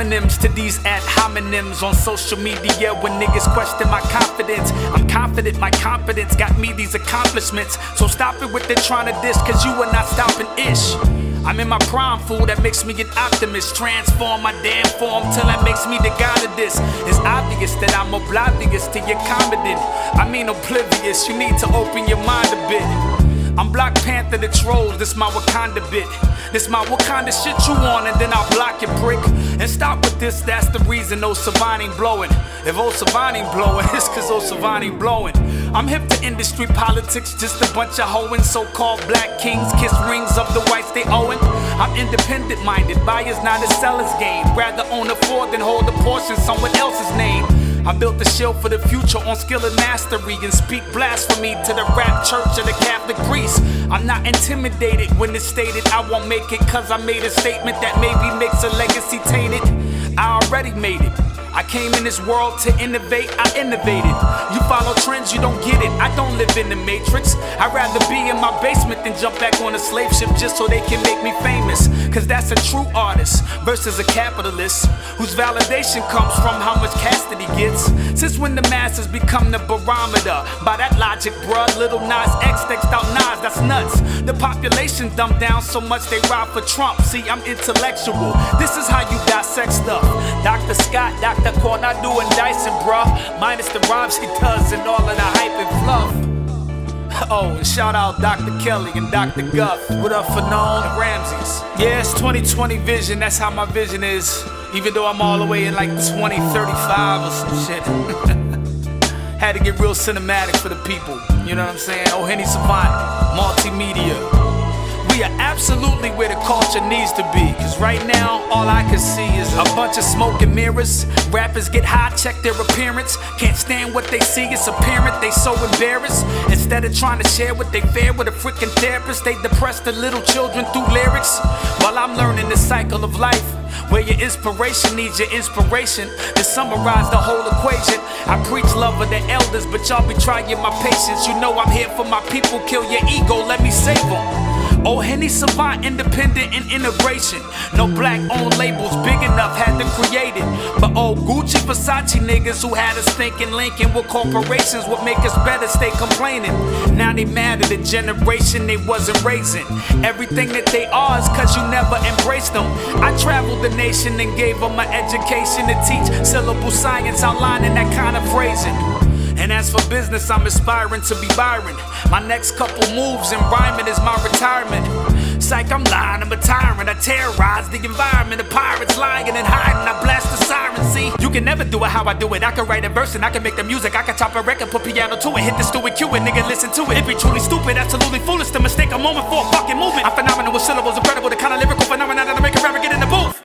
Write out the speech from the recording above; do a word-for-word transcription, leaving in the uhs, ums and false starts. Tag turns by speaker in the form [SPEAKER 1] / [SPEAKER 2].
[SPEAKER 1] synonyms to these ad hominems on social media. When niggas question my confidence, I'm confident my competence got me these accomplishments. So stop it with the trying to diss, cause you are not stopping ish. I'm in my prime, fool, that makes me an optimist. Transform my damn form till that makes me the god of this. It's obvious that I'm oblivious to your comedy. I mean oblivious, you need to open your mind a bit. I'm Black Panther the trolls, this my Wakanda bit. This my Wakanda shit you want, and then I'll block your prick. And stop with this, that's the reason O Savani blowing. If O Savani blowing, it's cause O Savani blowing. I'm hip to industry politics, just a bunch of hoeing. So-called black kings kiss rings of the whites they owing. I'm independent minded, buyers not a seller's game. Rather own a Ford than hold a portion someone else's name. I built a shield for the future on skill and mastery, and speak blasphemy to the rap church of the Catholic priest. I'm not intimidated when it's stated I won't make it, cause I made a statement that maybe makes a legacy tainted. I already made it. I came in this world to innovate, I innovated. You follow trends, you don't get it. I don't live in the matrix. I'd rather be in my basement than jump back on a slave ship just so they can make me famous. Cause that's a true artist versus a capitalist whose validation comes from how much Cassidy gets. Since when the masses become the barometer? By that logic, bruh, Little Nas X texted out Nas, that's nuts. The population dumbed down so much they ride for Trump. See, I'm intellectual. This is how you dissect stuff. Doctor Scott, Doctor Cornado and Dyson, bruh. Minus the rhymes he does and all of the hype and fluff. Oh, and shout out Doctor Kelly and Doctor Guff. What up for Noam and Ramses? Yeah, it's twenty twenty vision, that's how my vision is. Even though I'm all the way in like twenty thirty-five or some shit. Had to get real cinematic for the people, you know what I'm saying? Oh, Henny Savant, multimedia. We are absolutely where the culture needs to be, cause right now all I can see is a bunch of smoke and mirrors. Rappers get high, check their appearance, can't stand what they see, it's apparent they so embarrassed. Instead of trying to share what they fear with a freaking therapist, they depress the little children through lyrics. While I'm learning the cycle of life, where your inspiration needs your inspiration. To summarize the whole equation, I preach love of the elders, but y'all be trying my patience. You know I'm here for my people, kill your ego, let me save them. Oh, Henny Savant, independent and integration. No black owned labels big enough, had to create it. But oh, Gucci, Versace niggas who had us thinking linking with corporations would make us better, stay complaining. Now they mad at the generation they wasn't raising. Everything that they are is cause you never embraced them. I traveled the nation and gave them an education to teach syllable science, outlining that kind of phrasing. And as for business, I'm aspiring to be Byron. My next couple moves in rhyming is my retirement. Psych, I'm lying, I'm a tyrant. I terrorize the environment. The pirates lying and hiding. I blast the siren. See, you can never do it how I do it. I can write a verse and I can make the music. I can chop a record, put piano to it, hit the stew and cue it. Nigga, listen to it. It be truly stupid, absolutely foolish to mistake a moment for a fucking movement. I'm phenomenal with syllables, incredible, the kind of lyrical phenomenon that'll make a rapper get in the booth.